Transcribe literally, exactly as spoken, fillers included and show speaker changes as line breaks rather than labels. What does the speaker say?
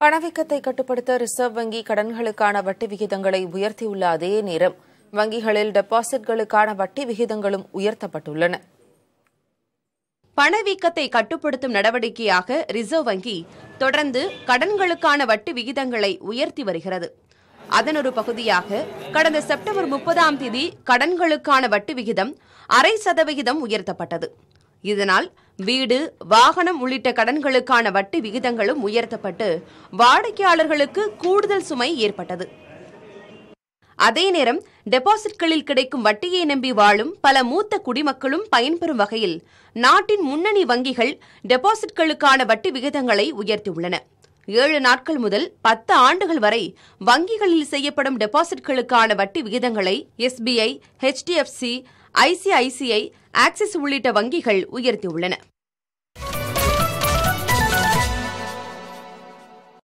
பணவீக்கத்தை கட்டுப்படுத்த ரிசர்வ் வங்கி கடன்களுக்கான வட்டி விகிதங்களை உயர்த்தியுள்ள அதே நேரம் வங்கிகளில் டெபாசிட்களுக்கான வட்டி விகிதங்களும் உயர்த்தப்பட்டுள்ளன.
பணவீக்கத்தை கட்டுப்படுத்தும் நடவடிக்கையாக ரிசர்வ் வங்கி தொடர்ந்து கடன்களுக்கான வட்டி விகிதங்களை உயர்த்தி வருகிறது. அதன் ஒரு பகுதியாக கடந்த செப்டம்பர் முப்பதாம் தேதி கடன்களுக்கான வட்டி விகிதம் அரை சதவிகிதம் உயர்த்தப்பட்டது. இதனால் வீடு, வாகனம் உள்ளிட்ட கடன்களுக்கான வட்டி விகிதங்களும் உயர்த்தப்பட்டு வாடிக்கையாளர்களுக்கு கூடுதல் சுமை ஏற்பட்டது. அதே நேரம் டெபாசிட்களில் கிடைக்கும் வட்டியை நம்பி வாழும் பல மூத்த குடிமக்களும் பயன்பெறும் வகையில் நாட்டின் முன்னணி வங்கிகள் டெபாசிட்களுக்கான வட்டி விகிதங்களை உயர்த்தியுள்ளன. ஏழு நாட்கள் முதல் பத்து ஆண்டுகள் வரை வங்கிகளில் செய்யப்படும் டெபாசிட்களுக்கான வட்டி விகிதங்களை எஸ்பிஐ, ஹெச்டிஎஃப்சி, ஐசிஐசிஐ, ஆக்சிஸ் உள்ளிட்ட வங்கிகள் உயர்த்தியுள்ளன.